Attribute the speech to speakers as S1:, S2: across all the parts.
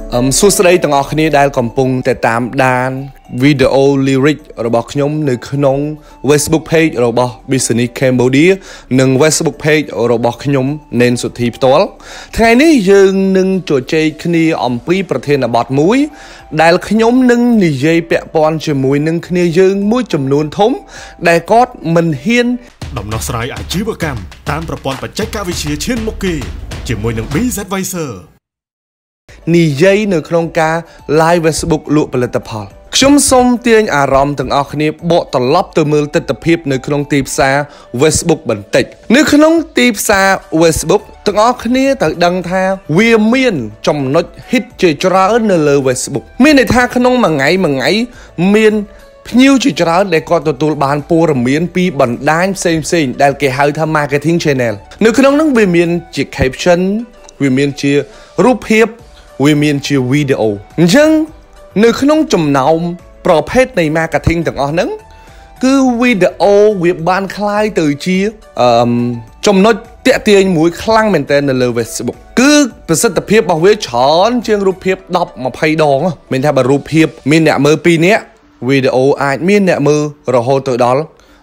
S1: សួស្តីទាំងអស់គ្នាដែលកំពុងតែតាមដានវីដេអូ lyric របស់ខ្ញុំនៅក្នុង Facebook page របស់ Business Cambodia និង Facebook page របស់ខ្ញុំណេនសុធីផ្ទាល់ថ្ងៃនេះយើងនឹងជជែកគ្នាអំពីប្រធានបទមួយដែលខ្ញុំនឹងនិយាយពាក់ព័ន្ធជាមួយនឹងគ្នាយើងមួយចំនួនធំដែលគាត់មិនហ៊ាន
S2: ដំណោះស្រាយអាជីវកម្មតាមប្រព័ន្ធបច្ចេកវិទ្យាឈានមុខគេជាមួយនឹង BZ Advisor
S1: និយាយនៅក្នុងការ live Facebook លក់ផលិតផលខ្ញុំសូមទាញអារម្មណ៍ទាំងអស់គ្នាបកត្រឡប់ទៅមើលទិដ្ឋភាពនៅក្នុងទីផ្សារ Facebook បន្តិចនៅក្នុងទីផ្សារ Facebook ទាំងអស់គ្នាត្រូវដឹងថាវាមានចំណុច hit ជាច្រើននៅលើ Facebook មានន័យថាក្នុងមួយថ្ងៃមានភ្ញៀវជាច្រើនដែលគាត់ទទួលបានព័ត៌មានពីបណ្ដាញផ្សេងៗដែលគេហៅថា marketing channel នៅក្នុងនោះវាមានជា caption វាមានជារូបភាពវាមានជាវីដេអូអញ្ចឹងនៅក្នុងចំណោមប្រភេទនៃ marketing ទាំងអស់ហ្នឹងគឺវីដេអូវាបានคล้ายទៅជាចំណុចតាក់ទាញមួយខ្លាំងមែនទែននៅលើ Facebook គឺប្រសិទ្ធភាពរបស់វាច្រើនជាងរូបភាព10 20ដងមានថាបើរូបភាពមានអ្នកមើល2នាក់វីដេអូអាចមានអ្នកមើលរហូតទៅដល់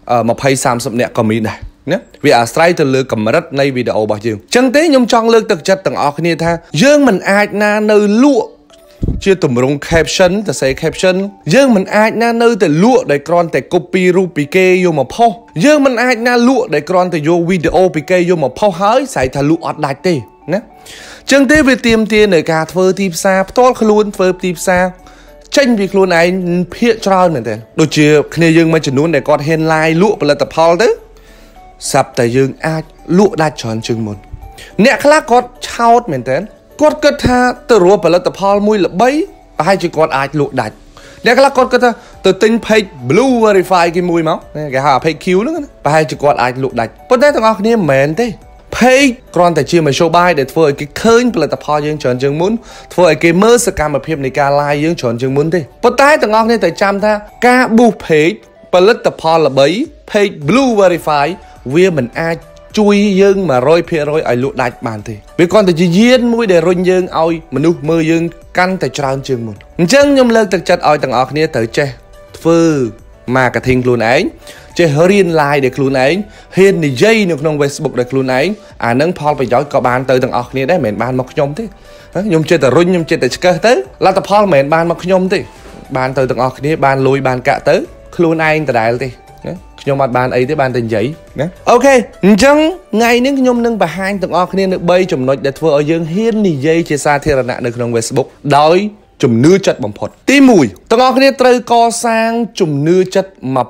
S1: 20 30នាក់ក៏មានដែរណាវាអាស្រ័យទៅលើកម្រិតនៃវីដេអូរបស់យើងអញ្ចឹងទេខ្ញុំចង់លើកទឹកចិត្តទាំងអស់គ្នាថាយើងមិនអាចណានៅលក់ជាទម្រង់ caption ទៅសេ caption យើងមិនអាចណានៅតែលក់ដោយគ្រាន់តែ copy រូបពីគេយកមកផុសយើងមិនអាចណាលក់ដោយគ្រាន់តែយកវីដេអូពីគេយកមកផុសហើយស្រែកថាលក់អត់ដាច់ទេណាអញ្ចឹងទេវាទាមទារនៅការធ្វើទីផ្សារផ្ទាល់ខ្លួនធ្វើទីផ្សារចេញពីខ្លួនឯងភាគច្រើនមែនទេដូចជាគ្នាយើងមួយចំនួនដែលគាត់ហ៊ាន live លក់ផលិតផលទៅស្រាប់តែយើងអាចលក់ដាច់ច្រើនជាងមុនអ្នកខ្លះគាត់ឆោតមែនតើគាត់គិតថាទៅរកផលិតផលមួយល្បីប្រហែលជាគាត់អាចលក់ដាច់អ្នកខ្លះគាត់គិតថាទៅទិញ page blue verify គេមួយមកគេហៅ page Q ហ្នឹងប្រហែលជាគាត់អាចលក់ដាច់ប៉ុន្តែទាំងអស់គ្នាមិនមែនទេ page គ្រាន់តែជាមធ្យោបាយដែលធ្វើឲ្យគេឃើញផលិតផលយើងច្រើនជាងមុនធ្វើឲ្យគេមើលសកម្មភាពនៃការ live យើងច្រើនជាងមុនទេប៉ុន្តែទាំងអស់គ្នាត្រូវចាំថាការ boost page ផលិតផលល្បី page blue verify វាមិនអាចជួយយើង 100% ឲ្យលក់ដាច់បានទេវាគ្រាន់តែជាយានមួយដែលរុញយើងឲ្យមនុស្សមើលយើងកាន់តែច្រើនជាងមុនអញ្ចឹងខ្ញុំលើកទឹកចិត្តឲ្យទាំងអស់គ្នាត្រូវចេះធ្វើ marketing ខ្លួនឯងចេះរៀន live ដោយខ្លួនឯងហ៊ាននិយាយនៅក្នុង Facebook ដោយខ្លួនឯងអានឹងផលប្រយោជន៍ក៏បានទៅទាំងអស់គ្នាដែរមិនមែនបានមកខ្ញុំទេខ្ញុំចិត្តតែរុញខ្ញុំចិត្តតែឆ្កឹះទៅលទ្ធផលមិនមែនបានមកខ្ញុំទេបានទៅទាំងអស់គ្នាបានលុយបានកាក់ទៅខ្លួនឯងដដែលទេខ្ញុំអត់បានអីទេបានតែនិយាយណាអូខេអញ្ចឹងថ្ងៃនេះខ្ញុំនឹងបង្ហាញទាំងអស់គ្នានៅ3ចំណុចដែលធ្វើឲ្យយើងហ៊ាននិយាយជាសាធារណៈនៅក្នុង Facebook ដោយជំនឿចិត្តបំផុតទី1ទាំងអស់គ្នាត្រូវកសាងជំនឿចិត្ត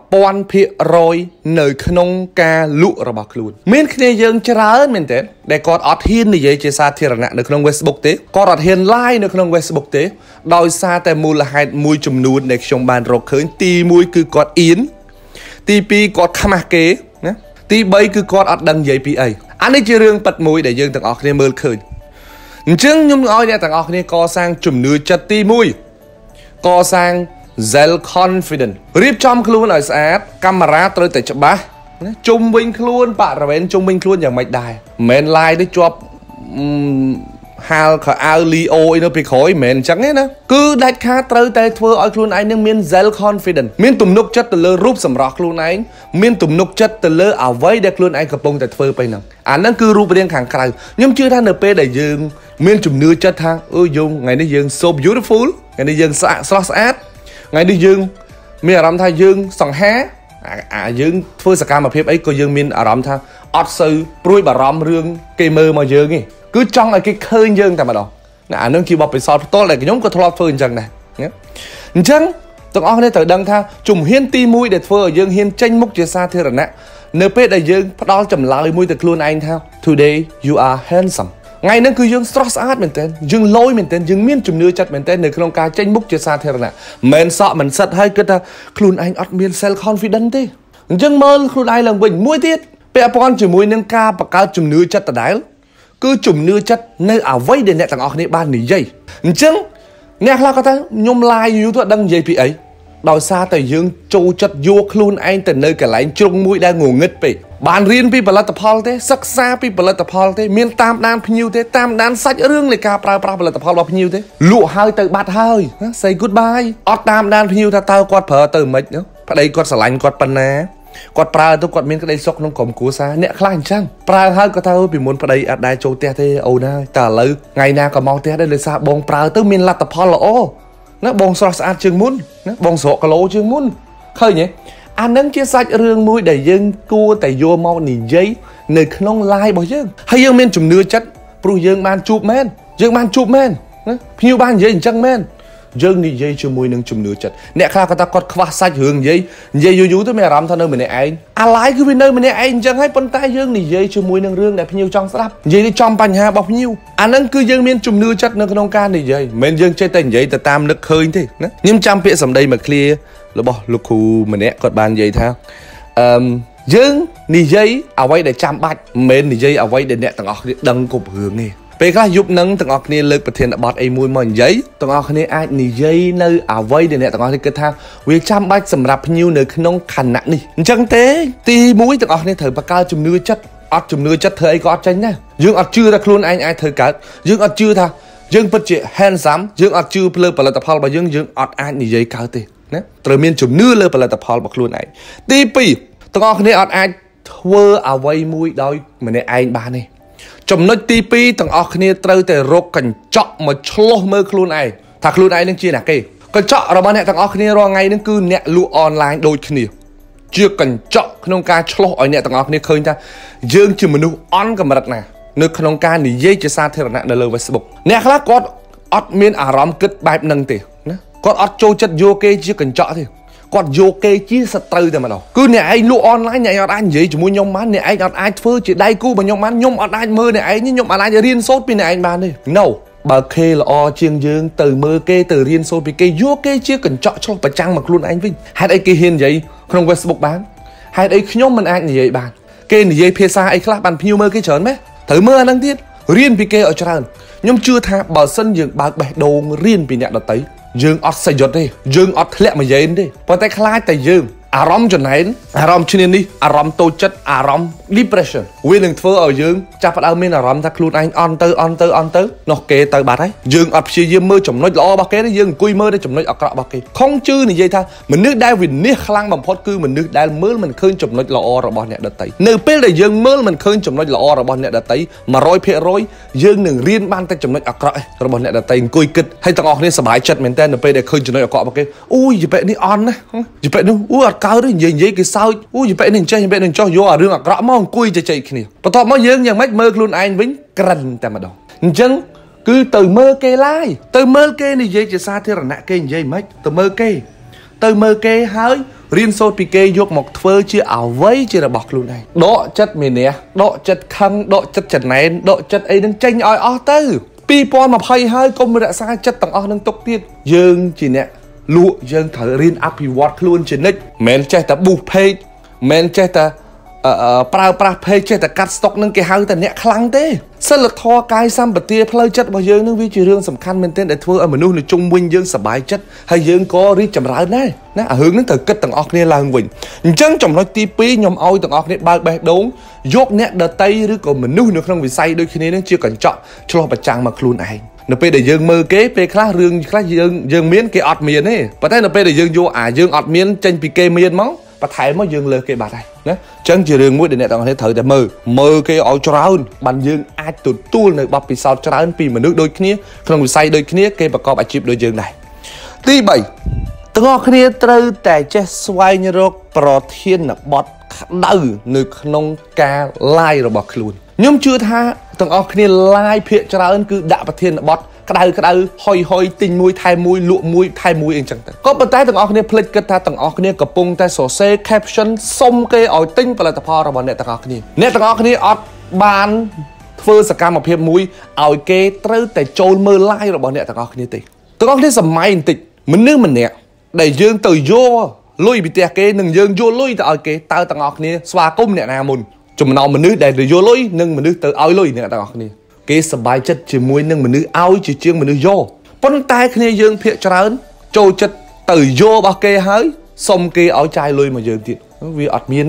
S1: 1000% នៅក្នុងការលក់របស់ខ្លួនមានគ្នាយើងច្រើនមែនទេដែលគាត់អត់ហ៊ាននិយាយជាសាធារណៈនៅក្នុង Facebook ទេគាត់អត់ហ៊ាន live នៅក្នុង Facebook ទេដោយសារតែមូលហេតុមួយចំនួនដែលខ្ញុំបានរកឃើញទី1គឺគាត់អៀនទី2គាត់ខ្មាស់គេណាទី3គឺគាត់អត់ដឹងនិយាយពីអីអានេះជារឿងប៉ិតមួយដែលយើងទាំងអស់គ្នាមើលឃើញអញ្ចឹងខ្ញុំឲ្យអ្នកទាំងអស់គ្នាកសាងជំនឿចិត្តទី1កសាង self confidence រៀបចំខ្លួនឲ្យស្អាតកាមេរ៉ាត្រូវតែច្បាស់ណាជុំវិញខ្លួនបរិវេណជុំវិញខ្លួនយ៉ាងម៉េចដែរមិនមែន live ទៅជាប់ហាលខោអាវលីអូអីនៅពីក្រោយមិនមែនអញ្ចឹងទេណាគឺដាច់ខាតត្រូវតែធ្វើឲ្យខ្លួនឯងនឹងមាន self confidence មានទំនុកចិត្តទៅលើរូបសម្រស់ខ្លួនឯងមានទំនុកចិត្តទៅលើអ្វីដែលខ្លួនឯងកំពុងតែធ្វើទៅហ្នឹងអាហ្នឹងគឺរូបរាងខាងក្រៅខ្ញុំជឿថានៅពេលដែលយើងមានជំនឿចិត្តថាយើងថ្ងៃនេះយើង so beautiful ថ្ងៃនេះយើងស្រស់ស្អាតថ្ងៃនេះយើងមានអារម្មណ៍ថាយើងសង្ហាយើងធ្វើសកម្មភាពអីក៏យើងមានអារម្មណ៍ថាអត់សូវព្រួយបារម្ភរឿងគេមើលមកយើងទេគឺចង់ឲ្យគេឃើញយើងតែម្ដងណាអានឹងជាបទពិសោធន៍ផ្ទាល់ដែលខ្ញុំក៏ធ្លាប់ធ្វើអញ្ចឹងដែរអញ្ចឹងទាំងអស់គ្នាត្រូវដឹងថាជំហានទី1ដែលធ្វើឲ្យយើងហ៊ានចេញមុខជាសាធារណៈនៅពេលដែលយើងផ្ដល់ចម្លើយមួយទៅខ្លួនឯងថា Today you are handsome ថ្ងៃហ្នឹងគឺយើងស្រស់ស្អាតមែនទែនយើងលយមែនទែនយើងមានជំនឿចិត្តមែនទែននៅក្នុងការចេញមុខជាសាធារណៈមិនសក់មិនសិតហើយគិតថាខ្លួនឯងអត់មាន self confidence ទេអញ្ចឹងមើលខ្លួនឯងឡើងវិញមួយទៀតពាក់ព័ន្ធជាមួយនឹងការបង្កើតជំនឿចិត្តដដែលគឺជំនឿចិត្តនៅអ្វីដែលអ្នកទាំងអស់គ្នាបាននិយាយអញ្ចឹងអ្នកខ្លះគាត់ថាខ្ញុំ live យូរទៅអត់ដឹងនិយាយពីអីដោយសារតែយើងចូលចិត្តយកខ្លួនឯងទៅនៅកន្លែងជ្រុងមួយដែលងងឹតពេក Bạn riêng pi bật tập hall thế, sắc xa pi bật tập hall thế, miền tam đan phi nhiêu thế, tam đan sách rương lại cả pra bật tập hall bao nhiêu thế, lụa hơi từ bát hơi, say goodbye, ọt tam đan phi nhiêu ta tao quạt phở từ mấy nữa, ở đây quạt sả lạnh quạt pan ná, quạt pra tôi quạt miền cái đây sọc nông cổng cua xa, nẹt khai chăng, pra hơi có tao bị muốn ở đây ở đây châu te thế, âu na, ta lấy ngày nào có mau te đây lấy xa bong pra tới miền lạt tập hall là ô, nó bong sọt sạt trường muốn, nó bong sọ cả lỗ trường muốn, khơi nhỉ. Anh nâng chia sạch rương mũi để dân cua tại vô mau nỉ giấy nơi không lai bỏ dân hay dân men chùm nưa chất pru dân ban chụp men nhiều ban giấy chẳng men dân nỉ giấy cho mùi nâng chùm nưa chất nè khá có ta có khóa sạch hương giấy dú tới mẹ rắm thân nơi mình anh à lái cứ bên nơi mình anh chẳng hay phân tay dân nỉ giấy cho mùi nâng rương đẹp nhiều trong sắp giấy đi trong bánh hà bọc nhiêu anh nâng cứ dân men chùm nưa chất nâng không can nỉ giấy men dân chơi tên giấy ta tam nước khơi thế nhưng trăm phía sầm đây mà clear là bỏ lục khu mình nè còn bàn giấy thao dương nì giấy ở đây để chăm bạch men nì giấy ở đây để nè tầng ọt đăng cục hưởng nè về cái giúp nâng tầng ọt nè lực bật thiền đã bọt ai mùi mòn giấy tầng ọt nè ai nì giấy nơi ở đây để nè tầng ọt nè cái thao việc chăm bạch sầm rạp nhiêu nơi không khăn nặng đi chẳng thế ti mũi tầng ọt nè thời bạc cao chùm nưa chất ọt chùm nưa chất thời có ọt tranh nha dương ọt chưa ra luôn anh ai thời cả dương ọt chưa tha dương bật chị handsome dương ọt chưa plơ bật là tập hall và dương ọt ai nì giấy cao tê từ miền chùm nưa lên là tập hall bạc luôn này tí pi tao con này ai thưa à vay mũi đôi mình này anh ba này chùm nói tí pi tao con này trâu từ rốt cảnh chọn mà chlo mơ luôn này thật luôn này nên chia là cái còn chọn rồi bạn này tao con này rồi ngay nên cứ nẹt lụa online đôi kia chưa cần chọn không ca chlo ở nẹt tao con này khơi ta dương chùm mình nu on cầm mặt này nơi không ca này dây chỉ xa thế là nạn lời Facebook nẹt khác có admin à rom kết bài nâng tiền con ọt trôi chất vô kê chỉ cần chọn thì con vô kê chỉ sạch từ từ mà đâu cứ nè anh lụa online nhảy ọt anh gì chỉ muốn nhông mán nè anh ọt ai phơi chỉ đây cu mà nhông mán nhông ọt anh mơ nè anh nhưng nhông ọt anh riêng sốt bên này anh bàn đi no bà kê là o chiêng dương từ mơ kê từ riêng sốt bị kê vô kê chỉ cần chọn cho bà trang mặc luôn anh vinh hai đây kê hiền vậy không Facebook bán hai đây nhông mình anh như vậy bàn kê này dây phía xa anh khác bàn nhiều mơ kê chớn mấy thử mơ năng tiết riêng bị kê ở tràn nhưng chưa tha bờ sân dương bà bẻ đồ riêng bị nhặt đợt tới dương ọt xây giọt đi dương ọt lẹ mà dễ đi và tay khai tay dương arom cho này arom cho nên đi arom tô chất arom depression nguyên đừng phơ ở dương cha bắt đầu mình arom ta luôn anh on tới nó kê tới bà đấy dương ọt chia dương mơ chồng nói lo bao kế đấy dương cùi mơ đấy chồng nói ọt cọ bao kế không chư này dây tha mình nước đai vì nếp khlang bằng phốt cư mình nước đai mơ mình khơi chồng nói lo rồi bọn nhẹ đợt tới nơi pê là dương mơ mình khơi chồng nói lo rồi bọn nhẹ đợt tới mà roi phê roi dương đừng riêng ban tay chồng nói ọt cọ rồi bọn nhẹ đợt tới cùi kịch hay tao ngọc nên sờ bãi chật mình tên là pê để khơi chồng nói ọt cọ bao kế ui gì vậy đi on đấy gì vậy đâu ui ọt cao đấy gì cái sao ui gì vậy nên chơi vậy nên cho vô ở rương rõ mong cùi chạy kia và tao mới dương nhàng mách mơ luôn anh vĩnh cần ta mà đâu chân cứ từ mơ kê lai từ mơ kê này dây chỉ xa thế là nạ kê dây mách từ mơ kê hơi riêng sốt bị kê vô một phơ chia ảo vây chia là bọc luôn này độ chất mình nè độ chất khăn độ chất chật này độ chất ấy đang tranh oi o tư pi pon mà hay hơi công mà đã xa chất tầng o đang tốc tiên dương chỉ nè lụa dương thở riêng up what luôn trên nick men chơi ta bù page men chơi ta pra page chơi ta cắt stock nâng cái hơi ta nẹt khăng thế sao là thò cái xăm bật tia plei chất bao dương nâng vi chỉ riêng sầm khăn men tên để thưa ở mình nuôi trung win dương sờ bài chất hay dương có ri chầm rãi này nè hướng đến từ kết tầng ọc này là hưng vinh chân trong nói tp nhom oi tầng ọc này ba bè đốn dốt nẹt đợt tây rồi còn mình nuôi được không vì say đôi khi này nó chưa cần chọn cho lo bạch trang mà luôn ai nó pe để dương mơ kế pe khác rương khác dương miến cái ọt miến ấy và thế nó pe để dương vô dương ọt miến tranh pi kê miến móng và thấy mới dương lơ cái bà này nhé chân chỉ rương mũi để nè tao thấy thử để mơ cái ỏi tròn bàn dương ai tụt tu này bọc pi sao tròn pi mà nước đôi kia không bị say đôi kia cái bà co bà chip đôi dương này tí bảy tao ngó kia trơ tại che xoay như rô pro thiên là bọt đau nơi nông ca lai rồi bọt luôn nhưng chưa tha tầng ở kia lai phía cho ra cứ đã bật thiên bọt cái đau hoi tinh mũi thay mũi lụa mũi thay mũi anh chẳng tới có bật tay tầng ở kia plek cái ta tầng ở kia cặp bông tay sổ xe caption xong cái ở tinh và là tập hoa rồi bọn nè tầng ở kia nè tầng ở kia ở bàn phơi sạc cam một hiệp mũi ở kia trơ tại trôi mơ lai rồi bọn nè tầng ở kia tị tầng ở kia sầm mai tị mình nước mình nè đẩy dương từ vô lui bị tẹt kia nâng dương vô lui tại ở kia tao tầng ở kia xoa cung nè nào mồn chúng nó mình nước để vô lối nâng mình nước từ ao lối nè tao học nè cái sờ bài chất chỉ muối nâng mình nước ao chỉ chiêng mình nước vô phân tay kia dương phía trơn trôi chất từ vô bao kê hái xong kê áo chai lôi mà dương tiệt vì ọt miên đi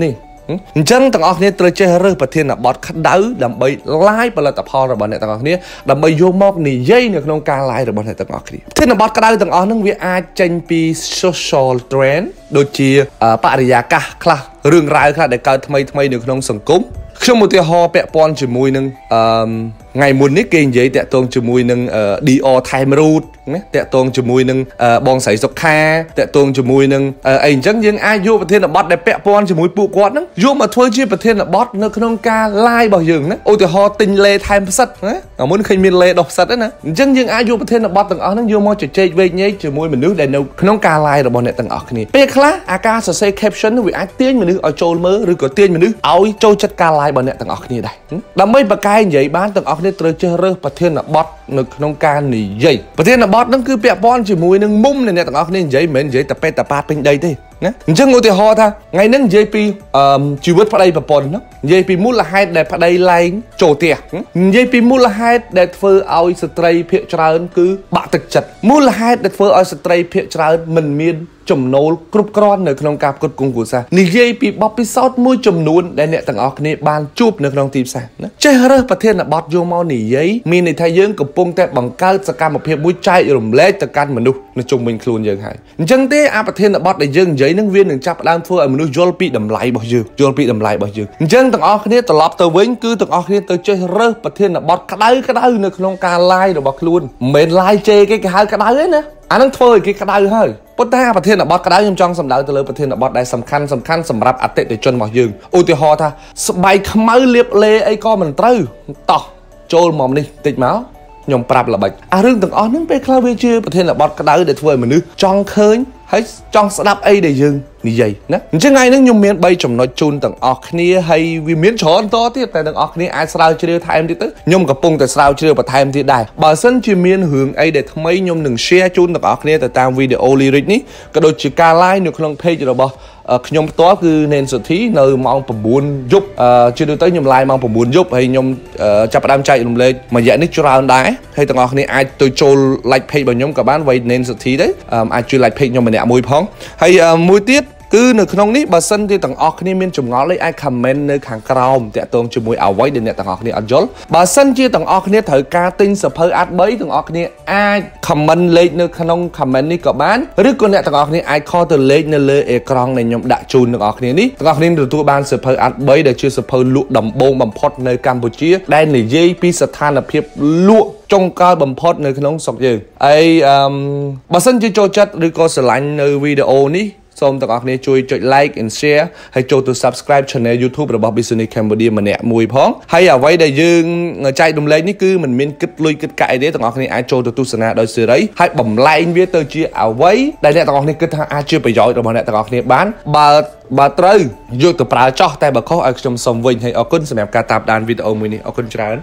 S1: ចឹងទាំងអស់គ្នាត្រូវចេះរើសប្រធានបទក្តៅដើម្បី live ផលិតផលរបស់អ្នកទាំងអស់គ្នាដើម្បីយកមកនិយាយនៅក្នុងការ live របស់អ្នកទាំងអស់គ្នាប្រធានបទក្តៅទាំងអស់ហ្នឹងវាអាចចេញពី social trend ដូចជាបរិយាកាសខ្លះរឿងរ៉ាវខ្លះដែលកើតថ្មីនៅក្នុងសង្គមខ្ញុំឧទាហរណ៍ពាក់ព័ន្ធជាមួយនឹងថ្ងៃមុននេះគេនិយាយតាក់ទងជាមួយនឹង Dior Time Root ណាតាក់ទងជាមួយនឹងបងស្រីសុខាតាក់ទងជាមួយនឹងអីអញ្ចឹងយើងអាចយកប្រធានបទដែលពាក់ព័ន្ធជាមួយពួកគាត់ហ្នឹងយកមកធ្វើជាប្រធានបទនៅក្នុងការ live របស់យើងណាឧទាហរណ៍ទិញលេថែមផ្សិតណាមុនឃើញមានលេដុសផ្សិតណាអញ្ចឹងយើងអាចយកប្រធានបទទាំងអស់ហ្នឹងយកមកជជែកវែកញែកជាមួយមនុស្សដែលនៅក្នុងការ live របស់អ្នកទាំងអស់គ្នាពេលខ្លះអាការសរសេរ caption វាអាចទាញមនុស្សឲ្យចូលមើលឬក៏ទាញមនុស្សឲ្យចូលចិត្តការ live របស់អ្នកទាំងអស់គ្នាដែរដើម្បីបកកែនិយាយបានទាំងអស់គ្នាត្រូវចេះរើសប្រធានបទនៅក្នុងការនិយាយប្រធានបទហ្នឹងគឺពាក់ព័ន្ធជាមួយនឹងមុំនៃអ្នកទាំងអស់គ្នានិយាយមិនមែននិយាយតែពេតតែប៉ាតពេញដីទេណាអញ្ចឹងឧទាហរណ៍ថាថ្ងៃហ្នឹងនិយាយពីជីវិតប្តីប្រពន្ធហ្នឹងនិយាយពីមូលហេតុដែលប្តីលែងចូលផ្ទះនិយាយពីមូលហេតុដែលធ្វើឲ្យស្ត្រីភាគច្រើនគឺបាក់ទឹកចិត្តមូលហេតុដែលធ្វើឲ្យស្ត្រីភាគច្រើនមិនមានចំណូលគ្រប់គ្រាន់នៅក្នុងការផ្គត់ផ្គង់គ្រួសារនិយាយពីបទពិសោធន៍មួយចំនួនដែលអ្នកទាំងអស់គ្នាបានជួបនៅក្នុងទីផ្សារណាចេះរើសប្រធានបទយកមកនិយាយមានន័យថាយើងកំពុងតែបង្កើតសកម្មភាពមួយចែករំលែកទៅកាន់មនុស្សនៅជុំវិញខ្លួនយើងហើយអញ្ចឹងទេអាប្រធានបទដែលយើងនិយាយនឹងវានឹងចាប់ផ្ដើមធ្វើឲ្យមនុស្សយល់ពីតម្លៃរបស់យើងយល់ពីតម្លៃរបស់យើងអញ្ចឹងទាំងអស់គ្នាត្រឡប់ទៅវិញគឺទាំងអស់គ្នាទៅចេះរើសប្រធានបទក្តៅនៅក្នុងការ live របស់ខ្លួនមិនមែន live ជេរគេហៅក្តៅទេណាអានឹងធ្វើឲ្យគេក្តៅហើយប៉ុន្តែប្រធានបទក្តៅខ្ញុំចង់សំដៅទៅលើប្រធានបទដែលសំខាន់សម្រាប់អតិថិជនរបស់យើងឧទាហរណ៍ថាស្បែកខ្មៅលាបលេអីក៏មិនត្រូវតោះចូលមកនេះតិចមកខ្ញុំប្រាប់ល្បិចអារឿងទាំងអស់ហ្នឹងពេលខ្លះវាជាប្រធានបទក្តៅដែលធ្វើឲ្យមនុស្សចង់ឃើញហើយចង់ស្ដាប់អីដែលយើងនិយាយណាអញ្ចឹងថ្ងៃនេះខ្ញុំមាន3ចំណុចជូនទាំងអស់គ្នាហើយវាមានច្រើនតទៀតតែទាំងអស់គ្នាអាចស្រាវជ្រាវថែមទៀតទៅខ្ញុំកំពុងតែស្រាវជ្រាវបន្ថែមទៀតដែរបើសិនជាមានរឿងអីដែលថ្មីខ្ញុំនឹង share ជូនទាំងអស់គ្នាទៅតាមវីដេអូ lyric នេះក៏ដូចជាការ live នៅក្នុង page របស់ខ្ញុំផ្ទាល់គឺ Nensuthi នៅម៉ោង 9 យប់ជាទូទៅខ្ញុំ live ម៉ោង 9 យប់ហើយខ្ញុំចាប់ផ្ដើមចែករំលែកមួយរយៈនេះច្រើនដែរហើយទាំងអស់គ្នាអាចទៅចូល like page របស់ខ្ញុំក៏បាន Nensuthi ដែរអាចជួយ like page ខ្ញុំម្នាក់មួយផងហើយមួយទៀតគឺនៅក្នុងនេះបើសិនជាទាំងអស់គ្នាមានចម្ងល់អីអាច comment នៅខាងក្រោមតាក់ទងជាមួយអ្វីដែលអ្នកទាំងអស់គ្នាអត់យល់បើសិនជាទាំងអស់គ្នាត្រូវការទិញសភៅអាត់3ទាំងអស់គ្នាអាច comment លេខនៅក្នុង comment នេះក៏បានឬក៏អ្នកទាំងអស់គ្នាអាចខលទៅលេខនៅលើអេក្រង់ដែលខ្ញុំដាក់ជូនទាំងអស់គ្នានេះទាំងអស់គ្នាទទួលបានសភៅអាត់3ដែលជាសភៅលក់ដំបូងបំផុតនៅកម្ពុជាដែលនិយាយពីស្ថានភាពលក់ចុងក្រោយបំផុតនៅក្នុងស្រុកយើងហើយបើសិនជាចូលចិត្តឬក៏ស្រឡាញ់នៅវីដេអូនេះសូមទាំងអស់គ្នាជួយចុច like and share ហើយចូលទៅ subscribe channel YouTube របស់ Business Cambodia ម្នាក់មួយផងហើយអ្វីដែលយើងចែករំលែកនេះគឺមិនមានគិតលុយគិតកាក់អីទេទាំងអស់គ្នាអាចចូលទៅទស្សនាដោយសេរីហើយបំលែងវាទៅជាអ្វីដែលអ្នកទាំងអស់គ្នាគិតថាអាចជាប្រយោជន៍របស់អ្នកទាំងអស់គ្នាបានបើត្រូវយកទៅប្រើចោះតែបើខុសឲ្យខ្ញុំសូមវិញហើយអរគុណសម្រាប់ការតាមដានវីដេអូមួយនេះអរគុណច្រើន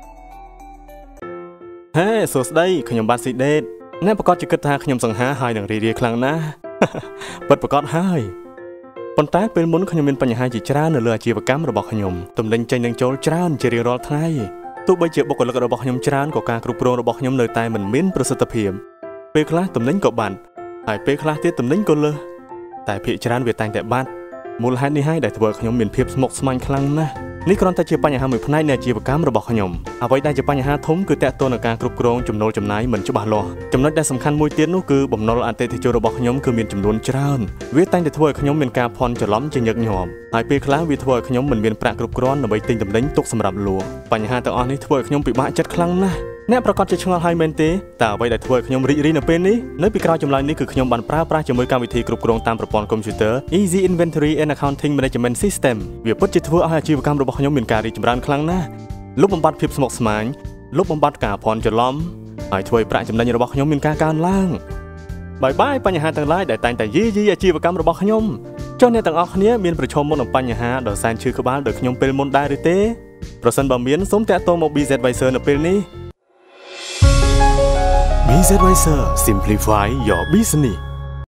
S2: ហេសួស្ដីខ្ញុំបាទស៊ីដេតអ្នកប្រកាសជាគិតថាខ្ញុំសង្ហាហើយនឹងរីរាយខ្លាំងណាស់ពិតប្រកបហើយប៉ុន្តែពេលមុនខ្ញុំមានបញ្ហាជាច្រើននៅលើអាជីវកម្មរបស់ខ្ញុំទំនិញចេញនឹងចូលច្រើនជារៀងរាល់ថ្ងៃទោះបីជាបុគ្គលិករបស់ខ្ញុំច្រើនក៏ការគ្រប់គ្រងរបស់ខ្ញុំនៅតែមិនមានប្រសិទ្ធភាពពេលខ្លះទំនិញក៏បាត់ហើយពេលខ្លះទៀតទំនិញក៏លើសតែភាគច្រើនវាតែងតែបាត់មូលហេតុនេះហើយដែលធ្វើឲ្យខ្ញុំមានភាពស្មុគស្មាញខ្លាំងណាស់នេះគ្រាន់តែជាបញ្ហាមួយផ្នែកនៃអាជីវកម្មរបស់ខ្ញុំអ្វីដែលជាបញ្ហាធំគឺទាក់ទងនឹងការគ្រប់គ្រងចំណូលចំណាយមិនច្បាស់លាស់ចំណុចដែលសំខាន់មួយទៀតនោះគឺបំណុលអតិថិជនរបស់ខ្ញុំគឺមានចំនួនច្រើនវាតែងតែធ្វើឲ្យខ្ញុំមានការភ័ន្តច្រឡំជាញឹកញាប់ហើយពេលខ្លះវាធ្វើឲ្យខ្ញុំមិនមានប្រាក់គ្រប់គ្រាន់ដើម្បីទិញទំនិញទុកសម្រាប់លក់បញ្ហាទាំងអស់នេះធ្វើឲ្យខ្ញុំពិបាកចិត្តខ្លាំងណាស់អ្នកប្រកាសជាឆ្ងល់ហើយមែនទេតើអ្វីដែលធ្វើឲ្យខ្ញុំរីករាយនៅពេលនេះនៅពីក្រោយចម្លើយនេះគឺខ្ញុំបានប្រើប្រាស់ជាមួយកម្មវិធីគ្រប់គ្រងតាមប្រព័ន្ធកុំព្យូទ័រ Easy Inventory and Accounting Management System វាពិតជាធ្វើឲ្យអាជីវកម្មរបស់ខ្ញុំមានការរីកចម្រើនខ្លាំងណាស់លុបបំបាត់ភាពស្មុគស្មាញលុបបំបាត់ការភ័ន្តច្រឡំហើយធ្វើឲ្យប្រាក់ចំណេញរបស់ខ្ញុំមានការកើនឡើងបាយបញ្ហាទាំងឡាយដែលតែងតែយីអាជីវកម្មរបស់ខ្ញុំចុះអ្នកទាំងអស់គ្នាមានប្រឈមមុខនឹងបញ្ហាដ៏សែនឈឺក្បាលដោយខ្ញុំពេលមុនដែរឬទេប្រសិនបើមានសូមតាក់ទងមក BZ Advisor នៅពេលនេះBZ Advisor Simplify your business